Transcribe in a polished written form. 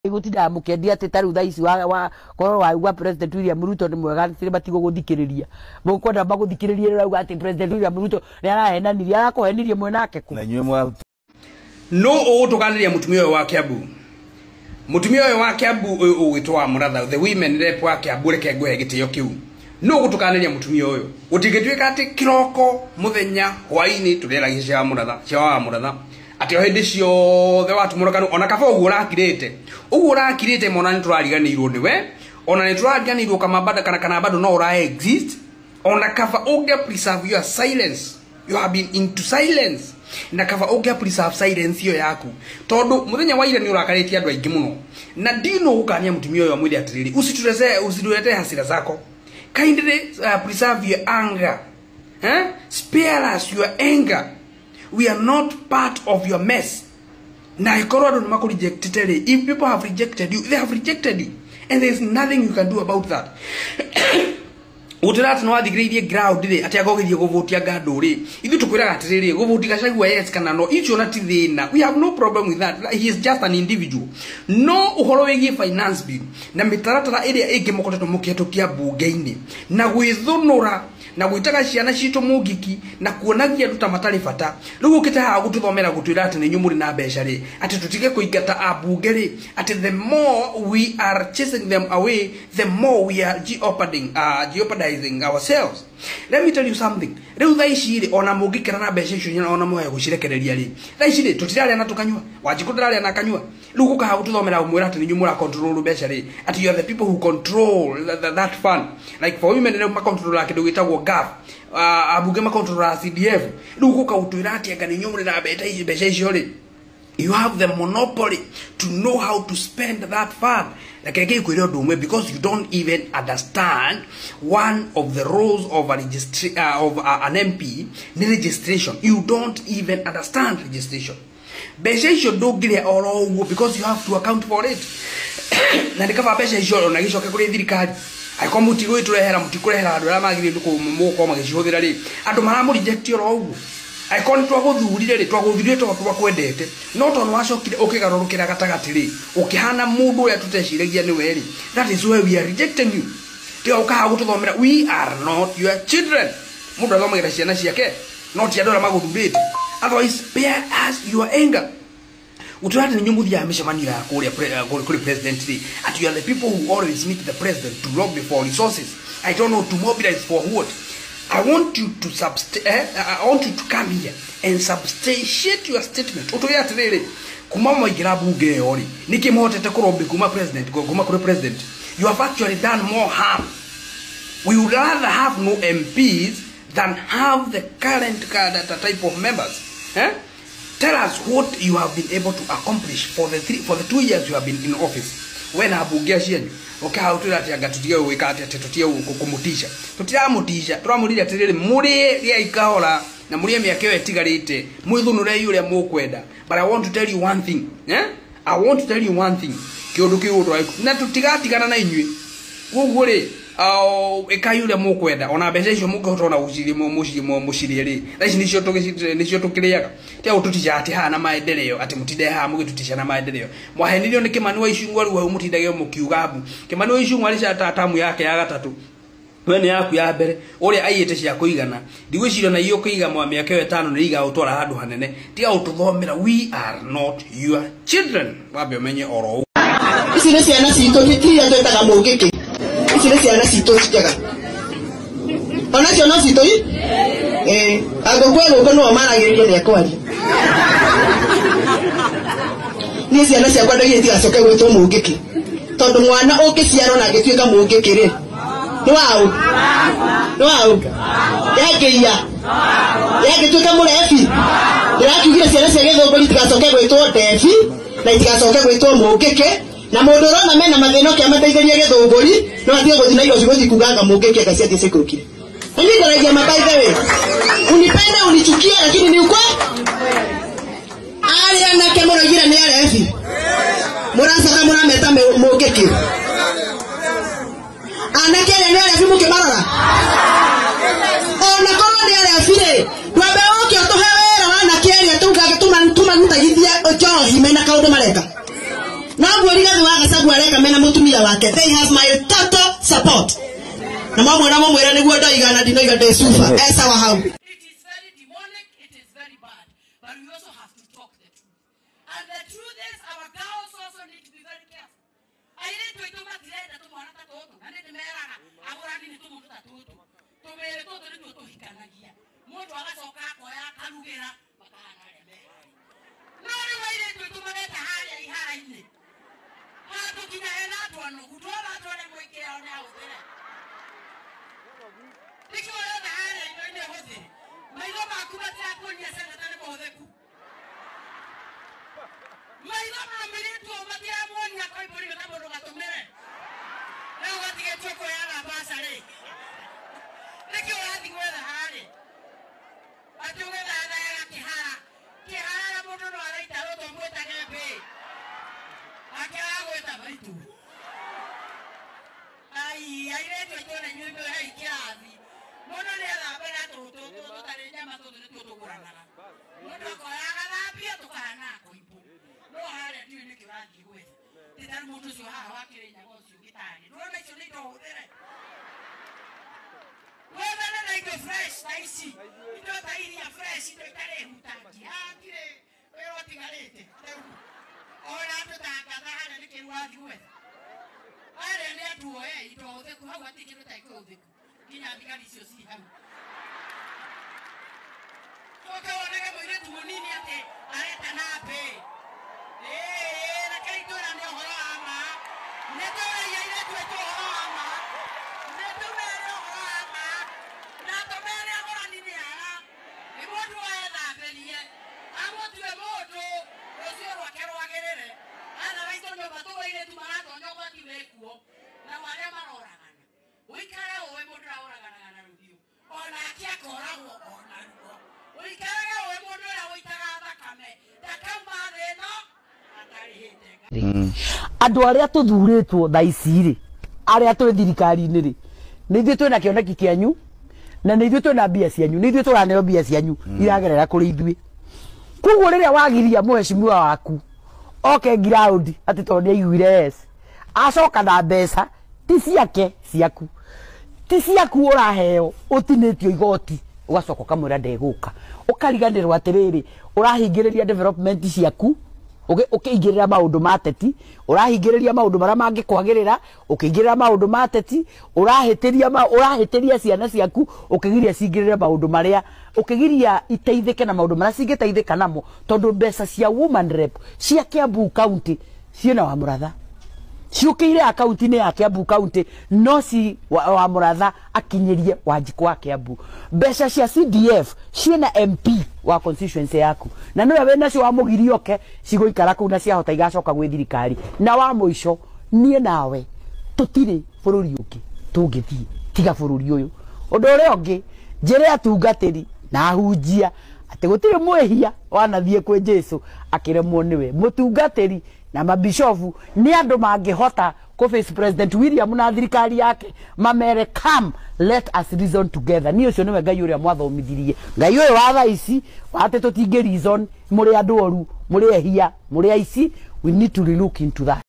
Gutinda mukendia ati taru thaici wa korwo wa President William Ruto ni mwega tire batigo guthikiriria mukwenda maguthikiririe rauga ati President William Ruto ni arahenanirie arakuhenirie mwenake ku na nywe mwa no utuganiria mutumia wa Kiambu mutumia wa Kiambu ugitwa Muratha the women rep wa Kiambu reke ngwe gitio kiu no gutukaniria mutumia uyu utigituika ati kiroko muthenya hwaini tureragia cia Muratha cia wa Muratha ati o hindi cio the watu murakanu ona kaba ugu urakirite mona ni turariganirwo niwe ona ni turariganirwo kama bado kana bado no ura exist ona kaba uge preserve your silence you have been into silence na kaba uge preserve silence yo yaku tondu muthenya wa ira ni urakaritie andu aingi muno na ndino ukania mutumia uyu amwiri atiriri usitulete hasira zako kindly preserve your anger spare us your anger. We are not part of your mess. Na ikorwa ndo mako rejected. If people have rejected you, they have rejected you. And there is nothing you can do about that. Utirati no athigiririe ground ri ati agogirie guvutia gando ri ithu tukwiraga atiriri guvutika Gachagua yes kana no icho na tithina. We have no problem with that. He is just an individual. No uhoro wigi finance bill na mitaratara iria ingi mukoretwo mukihitukia bunge-ini na gwithunura na gwitaga ciana citu mugiki na kuonagia nduta matari bata riu ukite ha gututhomera gutwira ati ni nyumuri na mbeca ri ati tutige kuingata abunge ri ati the more we are chasing them away the more we are jeopardizing ourselves. Let me tell you something. Riu thaici ri ona mugikira na mbeca icio ona moya gucirekereria ri thaici ri tutirari na tukanywa wajikutirari na kanywa riu gukaha gututhomera umwira ati ni nyumura control mbeca ri ati you are the people who control that fund like for women ne ma control la kindu gitagwo gap abunge ma control CDF riu guka utwira ati anga ni nyumura na mbeca icio ri you have the monopoly to know how to spend that fund. Like because you don't even understand one of the roles of an MP, registration. You don't even understand registration. Besha don't get all because you have to account for it. Na nikava besha show na gisho kuri thirikari. Aiko mutigo iturehera mutikurehera andu ara magire nduko muko magicihũthĩra ri andu maramu reject oro ugu aikoni twaguthurire ri twaguthurire twakwendete no tono wacokire ukigarurukira gatagati ri ukihana mundu ya tuteciragia ni weri that is why we are rejecting you tio ukaha gututhomera we are not your children mundu athomagira ciana ciake not ya dora maguthurite otherwise spare us your anger. Uturati ni nyungu ya mishamanio ya kule president ri at you are the people who always meet the president to lobby for resources. I don't know to mobilize for what. I want you to come here and substantiate your statement. Utoya tirere kumama igira bunge yori nikimhotete kurombe kuma president kuma kure president. You have actually done more harm. We would rather have no MPs than have the current type of members. Tell us what you have been able to accomplish for the 2 years you have been in office. When abunge cianyu how to that yanga tutie wika ati tutie kumutisha tutiramutisha turamurira tiriri muri ria ikahora na muri miaka yo etigarite mwithunure yuria mukwenda. But I want to tell you one thing I want to tell you one thing kiundu kiuto na tutigatigana na inyui gugu ri ekayuria mukwenda ona mbeca icio mungihotona mucirie ri thaici nicio tukiriaga tia ututisha ati hana maendeleo ati mutinde ha mugitutisha na maendeleo mwahenirio ni Kimani wa Icung'wa riu mutindage mukiugabu Kimani wa Icung'wa rica tamu yake ya gatatu wene yaku ya mbere uria aiyete cia kuigana ndigwicirio na iyo kuiga miaka 5 ni iga utwara handu hanene tia ututhomera we are not your children wabe umenye oro ici ni ciana citu titia twetaga mungiki ici ni ciana citu ciaga ona ciana citu andu kwego no maragiririe ni akwari ni ciana ciakwa ndio itigacoke gwitwo mungiki tondu mwana ukiciarwo na agituika mungiki ri no au yagituika murefi ndirakiugire ciana cia githunguri itigacoke gwitwo defi na itigacoke gwitwo mungiki na mundu rona mena mathino kia mateithagia githunguri no atie guthina iyo cigo cikuganga mungiki akacia atie cikurukire nini ndaragia mabaitha we unipende unichukie lakini ni uko ali anake muragira ni arefi murasaka murameta mungiki anake ni arefi mukimarora ona kono ni arefi re twabe oke otohewera wana kieria tunga tuma nitagithia ojohi mena kaundu mareka Na Rigathi wa Gachagua areka mena mutumia wake. They have my total support. Na mama na mama era niguo ndaigana ndinoiga ndecuba. Esa wa hau. It is very demonic, it is very bad. But we also have to talk the truth. And the truth is our girls also need to be very careful. I need to do what I to mwana tatoto. I need to mera agora ni to mwana tatoto. To mere toto ni to hikanagia. Mtu agacoka koya karugera bakana reme. No ni waire to mareta hali ihara-ini. Ha tukinya ena twano kutola twone mwikea ona uthire. Niki wona hali ino hothire. Maitho maku matakuonia seneta ni motheku. Maitho mamirĩtwo matiamuonia koibũri na mũndũ gatũmĩre. Rĩu gatigĩtue kuoyaga mbaca rĩ. Nĩkĩ ũrathiĩ gwetha harĩ? Atĩ ũgĩthathayaga kĩhara. Kĩhara na mũndũ no araita rũtũ mwĩtage mbĩ. Ake aragwĩta maitũ. Ai, airĩtu aitũ na inyuĩ mbere hei kĩrathi. Mũndũ nĩethambe na tũtũ tũtarĩ nyama tũtũ nĩtuo tũgũranaga. Mũndũ akoyaga thambia tũkahana koibũ. No harĩa ndiũĩ nĩkĩ ũrathiĩ gwetha. Tĩtarĩ mũndũ ũcio haha wakĩrĩ nyaga ũcio gĩtarĩ. Nĩwona icio nĩ indo hũthĩre. Wethane na indo fresh ta ici. Indo ta iria fresh, indo itarĩ hutangi. Hatirĩ wĩra ũtigarĩte. Rĩu ona tũtangatha harĩa nĩkĩ ũrathiĩ gwetha. Harĩa nĩ andũ oe indo hũthĩku, hau hatirĩ kĩndũ ta kĩhũthĩku. Nginya thigari icio ci hau. Ũke wonage mũirĩtu mũnini atĩ areta na mbĩ. Reke itũra nĩ ũhoro wa ma. Nĩtũragia airĩtu aitũ ũhoro wa ma. Nĩtũmere ũhoro wa ma. Na tũmere agũrani nĩ ara. Nĩ mũndũ wethambĩrie. Amũtue mũndũ rũciũ rwake rwagĩrĩre. Ana maitũ nyũmba tũgũ airĩtu maratonya ũgwati wĩkuo. Na arĩa maroragana. Ũikare ũĩ mũndũ ũraganaga na rũhiũ. Onake akoragwo ona ruo. Ũikaraga ũĩ mũndũ ũrĩa ũitaga thakame. Ndakauma thĩ ĩno atarĩhĩte. Andũ arĩa tũthurĩtwo thaa ici rĩ, arĩa tũrĩ thirikari-inĩ rĩ, nĩ ithuĩ twĩna kĩoneki kĩanyu na nĩ ithuĩ twĩna mbia cianyu, nĩ ithuĩ tũraneo mbia cianyu iragerera kũrĩ ithuĩ. Koguo rĩrĩa wagiria mũhecimiwa waku oke ground atĩ tondũ nĩaiguire yes, acoka na mbeca ti ciake ciaku, ti ciaku ũraheo, ũtinĩtio igoti, ũgacoka ũkamwĩra ndegũka, ũkariganĩrwo atĩrĩrĩ ũrahingĩrĩria development ciaku, ũkĩingĩrĩra maũndũ ma teti, ũrahingĩrĩria maũndũ marĩa mangĩkwagĩrĩra, ũkĩingĩrĩra maũndũ ma teti, ũrahĩtĩria ciana ciaku, ũkĩgiria cingĩrĩre maũndũ marĩa, ũkĩgiria iteithĩke na maũndũ marĩa cingĩteithĩka namo, tondũ mbeca cia woman rep cia Kiambu County ciĩna wa Mũratha. Ciũkĩire akaunti-inĩ ya Kiambu County, no si wa Mũratha akinyĩrie Wanjikũ wa Kiambu. Mbeca cia CDF ciĩna MP wa constituency yaku, na nĩwe wĩ nacio wamũgirioke cigũikara kũu na ciahota igacoka gwĩ thirikari. Na wa mũico niĩ nawe tũtirĩ bũrũri ũngĩ tũngĩthiĩ tiga bũrũri ũyũ. Ũndũ ũrĩa ũngĩ njĩre atungatĩri na ahunjia atĩ gũtirĩ mwĩhia wanathiĩ kwĩ Jesu akĩremwo nĩwe. Mũtungatĩri na mabishofu ni andũ mangĩhota ko face President William na thirikari yake mamere come let us reason together. Ni ũcio nĩwe Ngai ũrĩa mwathomithirie. Ngai ũyũ wa thaa ici wate tũtingĩ reason, mũrĩ andũ oru, mũrĩ ehia, mũrĩ aici. We need to look into that.